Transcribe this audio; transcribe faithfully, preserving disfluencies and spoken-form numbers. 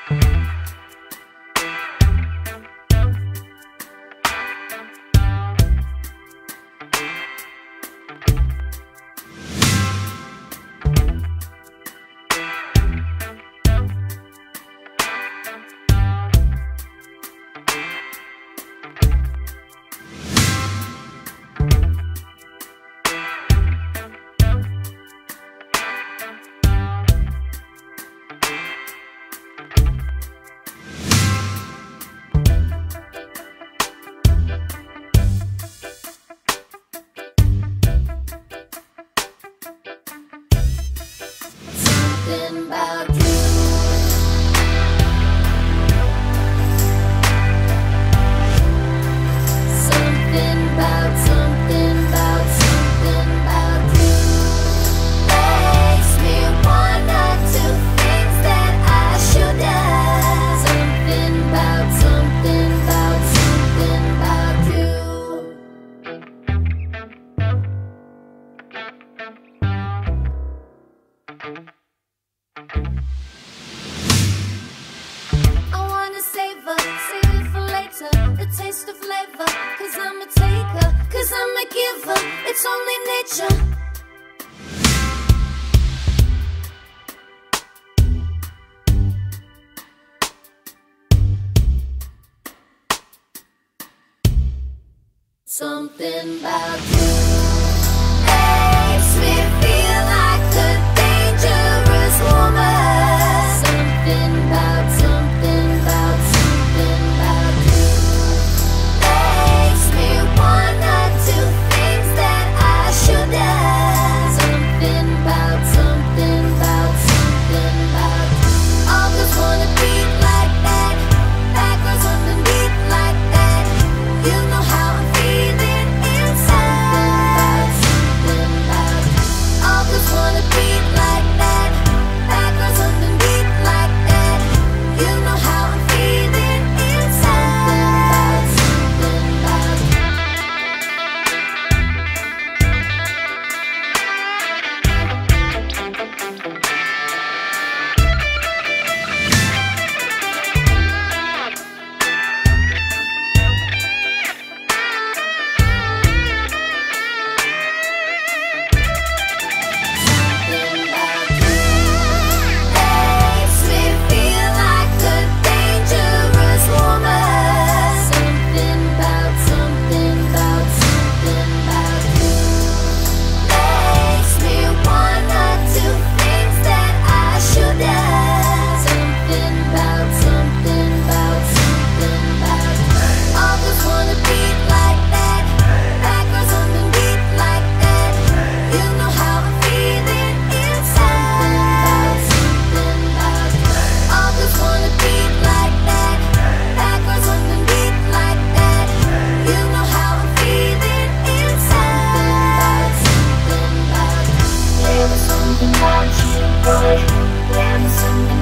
Something about you. Something about, something about, something about you makes me wanna do things that I should have. Something about, something about, something about you. I wanna savor, save it for later. The taste of flavor, cause I'm a taker, cause I'm a giver. It's only nature. Something about you makes me feel like a dangerous woman. Something about, something about, something about you makes me wanna do things that I should have. Something about, something about, something about you. All girls wanna be like that. Bad girls underneath like that. You know how I'm feeling inside. Something about, something about. All girls wanna be like that. Bad girls underneath like that. You know how I'm feeling inside. Something about, something about you makes me feel like a dangerous woman. Something about, something about, something about you makes me wanna do things that I should have. Something about, something about, something about you. All girls wanna be like that. Bad girls underneath like that. You know how I'm feeling inside. Something about, all girls wanna be like that. Bad girls underneath like that. You know how I'm feeling inside. Something about, there was something about you, boy. There was something